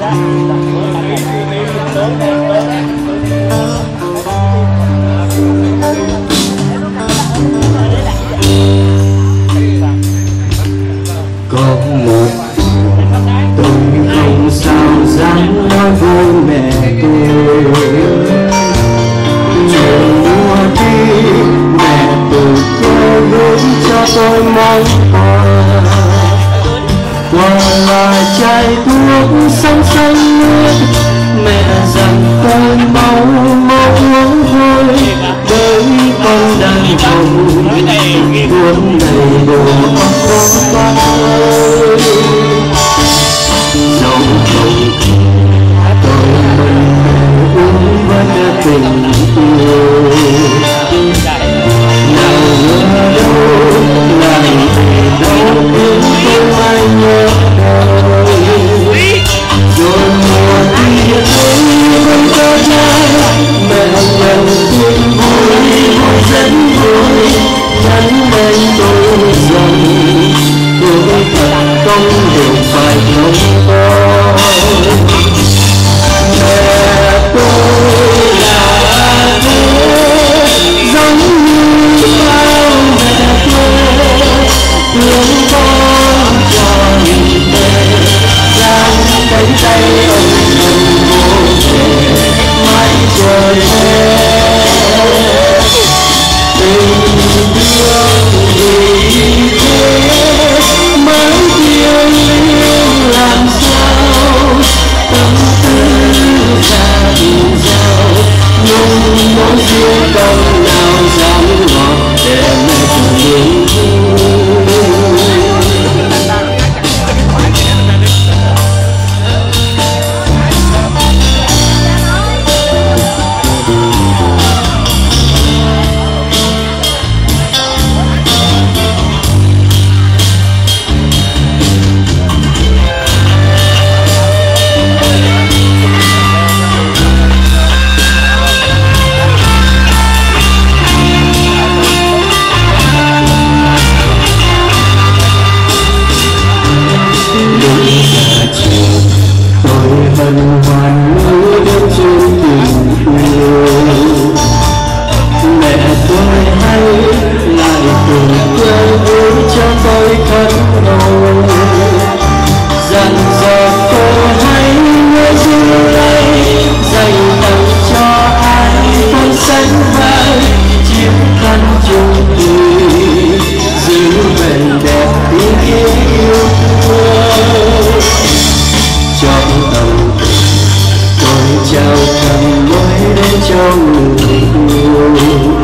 Có một tôi không sao dám nói với mẹ tôi, chuyện mua đi mẹ từ quê gửi cho tôi món quà, quà là chai thuốc xanh xanh nước, mẹ dặn tôi mau mau uống thôi, bởi con đang hồng uống đầy đủ con con ơi. Dẫu không tôi mình uống vẫn tình yêu, nào ở đâu lại về đâu khiến tôi mãi nhớ đời, rồi mùa đi ấy vẫn có nhau mẹ nhận tin vui vui rất vui, nhắn đến tôi rằng tôi thật không đều phải không có mẹ tôi là thế, giống như bao mẹ quê thương con tròn về, dang cánh tay ôm mình vô về mãi chờ tình thương vì thế mãi thiêng liêng làm sao, tâm tư ra vì giàu nhưng mỗi riêng con nào dám ngọt để mẹ cùng yêu hân hoan nhớ đến chương tình yêu, mẹ tôi hay lại từng quê gửi cho tôi khấn nồi, dặn dò cô hãy nhớ giữ lấy, dành tặng cho ai con xanh vai chiếc khăn chung thủy, giữ bền đẹp tiếng yêu thương trong tâm tình tôi trao thầm nói đến cho người yêu.